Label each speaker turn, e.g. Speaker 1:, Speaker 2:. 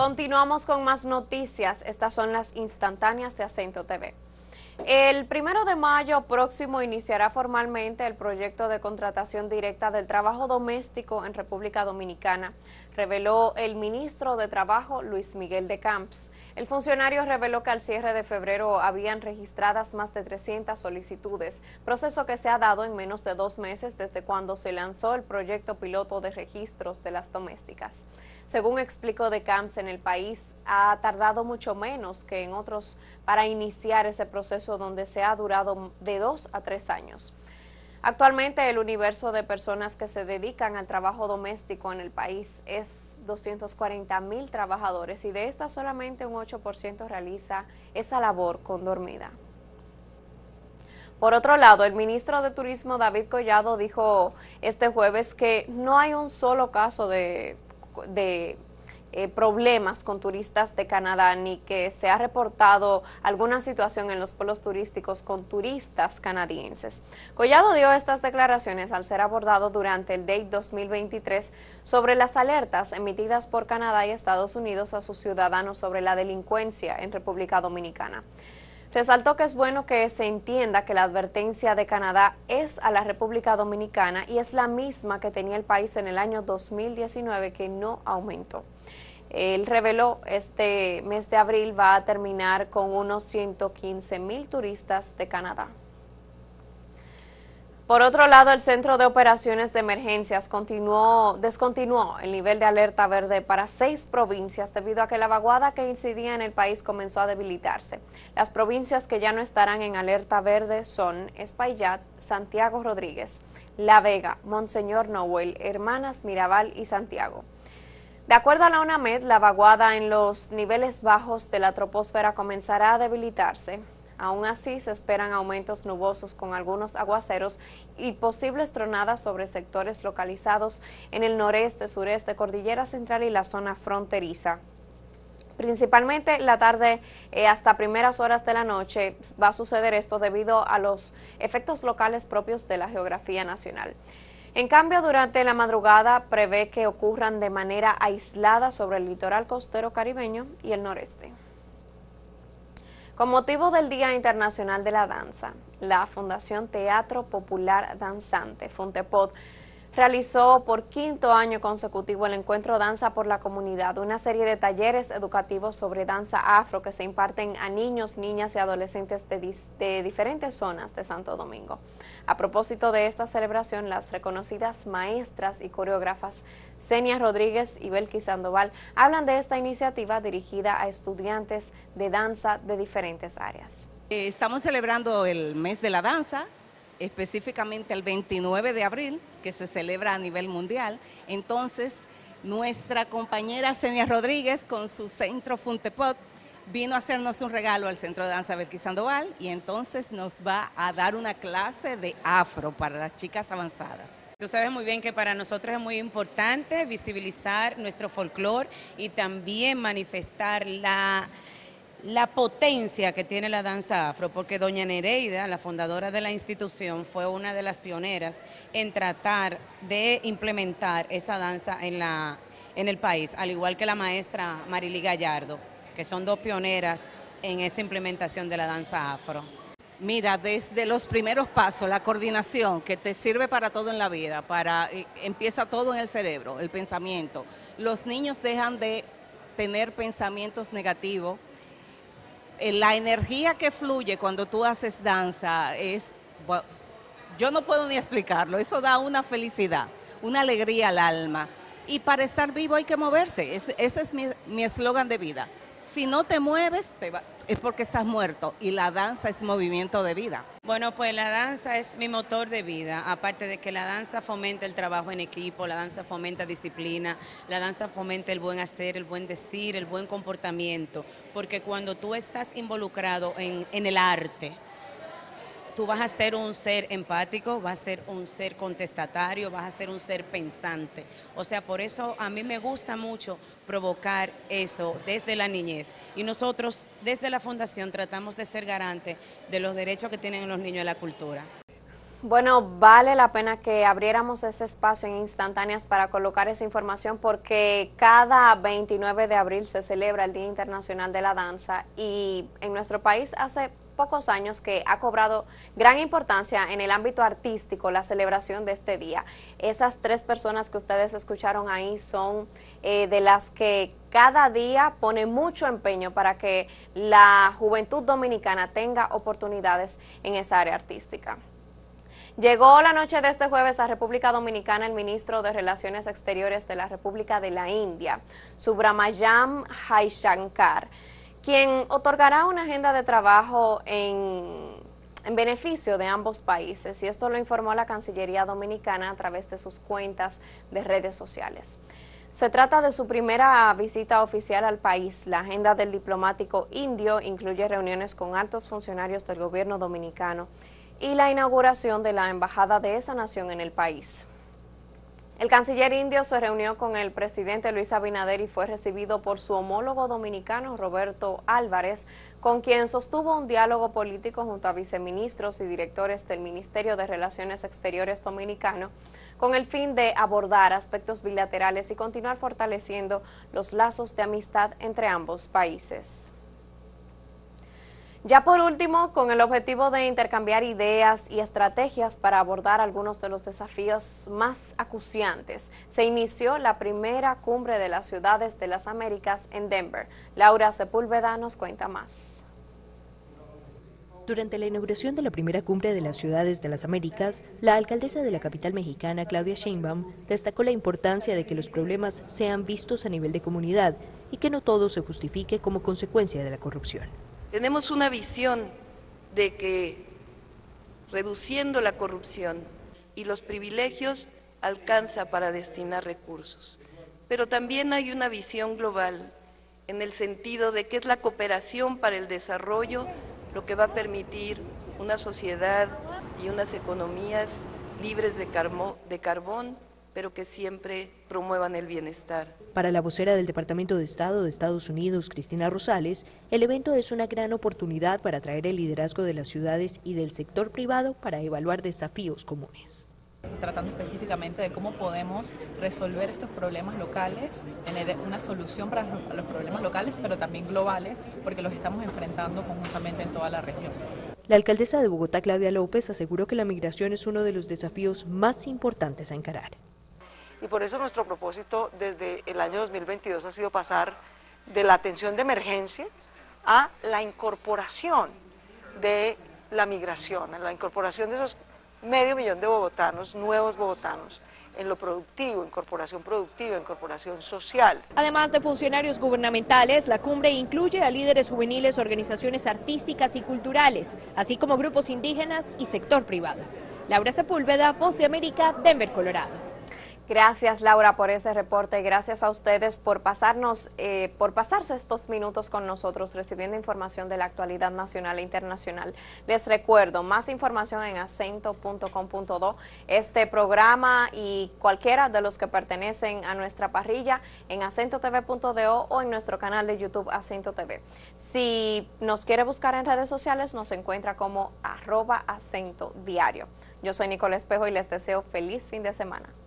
Speaker 1: Continuamos con más noticias. Estas son las instantáneas de Acento TV. El 1 de mayo próximo iniciará formalmente el proyecto de contratación directa del trabajo doméstico en República Dominicana, reveló el ministro de Trabajo, Luis Miguel de Camps. El funcionario reveló que al cierre de febrero habían registradas más de 300 solicitudes, proceso que se ha dado en menos de 2 meses desde cuando se lanzó el proyecto piloto de registros de las domésticas. Según explicó de Camps, en el país ha tardado mucho menos que en otros para iniciar ese proceso donde se ha durado de 2 a 3 años. Actualmente el universo de personas que se dedican al trabajo doméstico en el país es 240,000 trabajadores y de estas solamente un 8% realiza esa labor con dormida. Por otro lado, el ministro de Turismo David Collado dijo este jueves que no hay un solo caso de problemas con turistas de Canadá, ni que se ha reportado alguna situación en los pueblos turísticos con turistas canadienses. Collado dio estas declaraciones al ser abordado durante el DATE 2023 sobre las alertas emitidas por Canadá y Estados Unidos a sus ciudadanos sobre la delincuencia en República Dominicana. Resaltó que es bueno que se entienda que la advertencia de Canadá es a la República Dominicana y es la misma que tenía el país en el año 2019, que no aumentó. Él reveló este mes de abril va a terminar con unos 115,000 turistas de Canadá. Por otro lado, el Centro de Operaciones de Emergencias descontinuó el nivel de alerta verde para 6 provincias debido a que la vaguada que incidía en el país comenzó a debilitarse. Las provincias que ya no estarán en alerta verde son Espaillat, Santiago Rodríguez, La Vega, Monseñor Noel, Hermanas Mirabal y Santiago. De acuerdo a la UNAMED, la vaguada en los niveles bajos de la troposfera comenzará a debilitarse. Aún así, se esperan aumentos nubosos con algunos aguaceros y posibles tronadas sobre sectores localizados en el noreste, sureste, cordillera central y la zona fronteriza. Principalmente la tarde hasta primeras horas de la noche va a suceder esto debido a los efectos locales propios de la geografía nacional. En cambio, durante la madrugada prevé que ocurran de manera aislada sobre el litoral costero caribeño y el noreste. Con motivo del Día Internacional de la Danza, la Fundación Teatro Popular Danzante, FUNTEPOD, realizó por 5º año consecutivo el encuentro Danza por la Comunidad, una serie de talleres educativos sobre danza afro que se imparten a niños, niñas y adolescentes de diferentes zonas de Santo Domingo. A propósito de esta celebración, las reconocidas maestras y coreógrafas Senia Rodríguez y Belkis Sandoval hablan de esta iniciativa dirigida a estudiantes de danza de diferentes áreas.
Speaker 2: Estamos celebrando el mes de la danza, específicamente el 29 de abril, que se celebra a nivel mundial. Entonces, nuestra compañera Senia Rodríguez, con su centro FUNTEPOD, vino a hacernos un regalo al Centro de Danza Belkis Sandoval y entonces nos va a dar una clase de afro para las chicas avanzadas.
Speaker 3: Tú sabes muy bien que para nosotros es muy importante visibilizar nuestro folclore y también manifestar la potencia que tiene la danza afro, porque doña Nereida, la fundadora de la institución, fue una de las pioneras en tratar de implementar esa danza en el país, al igual que la maestra Marily Gallardo, que son 2 pioneras en esa implementación de la danza afro.
Speaker 2: Mira, desde los primeros pasos, la coordinación que te sirve para todo en la vida, empieza todo en el cerebro, el pensamiento. Los niños dejan de tener pensamientos negativos. La energía que fluye cuando tú haces danza bueno, yo no puedo ni explicarlo, eso da una felicidad, una alegría al alma. Y para estar vivo hay que moverse, ese es mi eslogan de vida. Si no te mueves, es porque estás muerto, y la danza es movimiento de vida.
Speaker 3: Bueno, pues la danza es mi motor de vida, aparte de que la danza fomenta el trabajo en equipo, la danza fomenta disciplina, la danza fomenta el buen hacer, el buen decir, el buen comportamiento, porque cuando tú estás involucrado en el arte, tú vas a ser un ser empático, vas a ser un ser contestatario, vas a ser un ser pensante. O sea, por eso a mí me gusta mucho provocar eso desde la niñez. Y nosotros desde la Fundación tratamos de ser garantes de los derechos que tienen los niños en la cultura.
Speaker 1: Bueno, vale la pena que abriéramos ese espacio en Instantáneas para colocar esa información porque cada 29 de abril se celebra el Día Internacional de la Danza y en nuestro país hace pocos años que ha cobrado gran importancia en el ámbito artístico la celebración de este día. Esas 3 personas que ustedes escucharon ahí son de las que cada día pone mucho empeño para que la juventud dominicana tenga oportunidades en esa área artística. Llegó la noche de este jueves a República Dominicana el ministro de Relaciones Exteriores de la República de la India, Subrahmanyam Jaishankar, quien otorgará una agenda de trabajo en beneficio de ambos países, y esto lo informó la Cancillería Dominicana a través de sus cuentas de redes sociales. Se trata de su primera visita oficial al país. La agenda del diplomático indio incluye reuniones con altos funcionarios del gobierno dominicano y la inauguración de la embajada de esa nación en el país. El canciller indio se reunió con el presidente Luis Abinader y fue recibido por su homólogo dominicano Roberto Álvarez, con quien sostuvo un diálogo político junto a viceministros y directores del Ministerio de Relaciones Exteriores dominicano, con el fin de abordar aspectos bilaterales y continuar fortaleciendo los lazos de amistad entre ambos países. Ya por último, con el objetivo de intercambiar ideas y estrategias para abordar algunos de los desafíos más acuciantes, se inició la primera cumbre de las ciudades de las Américas en Denver. Laura Sepúlveda nos cuenta más.
Speaker 4: Durante la inauguración de la primera cumbre de las ciudades de las Américas, la alcaldesa de la capital mexicana, Claudia Sheinbaum, destacó la importancia de que los problemas sean vistos a nivel de comunidad y que no todo se justifique como consecuencia de la corrupción.
Speaker 5: Tenemos una visión de que reduciendo la corrupción y los privilegios alcanza para destinar recursos. Pero también hay una visión global en el sentido de que es la cooperación para el desarrollo lo que va a permitir una sociedad y unas economías libres de carbón, pero que siempre promuevan el bienestar.
Speaker 4: Para la vocera del Departamento de Estado de Estados Unidos, Cristina Rosales, el evento es una gran oportunidad para atraer el liderazgo de las ciudades y del sector privado para evaluar desafíos comunes.
Speaker 6: Tratando específicamente de cómo podemos resolver estos problemas locales, tener una solución para los problemas locales, pero también globales, porque los estamos enfrentando conjuntamente en toda la región.
Speaker 4: La alcaldesa de Bogotá, Claudia López, aseguró que la migración es uno de los desafíos más importantes a encarar.
Speaker 7: Y por eso nuestro propósito desde el año 2022 ha sido pasar de la atención de emergencia a la incorporación de la migración, a la incorporación de esos 500.000 de bogotanos, nuevos bogotanos, en lo productivo, incorporación productiva, incorporación social.
Speaker 8: Además de funcionarios gubernamentales, la cumbre incluye a líderes juveniles, organizaciones artísticas y culturales, así como grupos indígenas y sector privado. Laura Sepúlveda, Voz de América, Denver, Colorado.
Speaker 1: Gracias, Laura, por ese reporte. Gracias a ustedes por pasarse estos minutos con nosotros recibiendo información de la actualidad nacional e internacional. Les recuerdo, más información en acento.com.do. Este programa y cualquiera de los que pertenecen a nuestra parrilla en acentotv.do o en nuestro canal de YouTube Acento TV. Si nos quiere buscar en redes sociales, nos encuentra como @acentodiario. Yo soy Nicole Espejo y les deseo feliz fin de semana.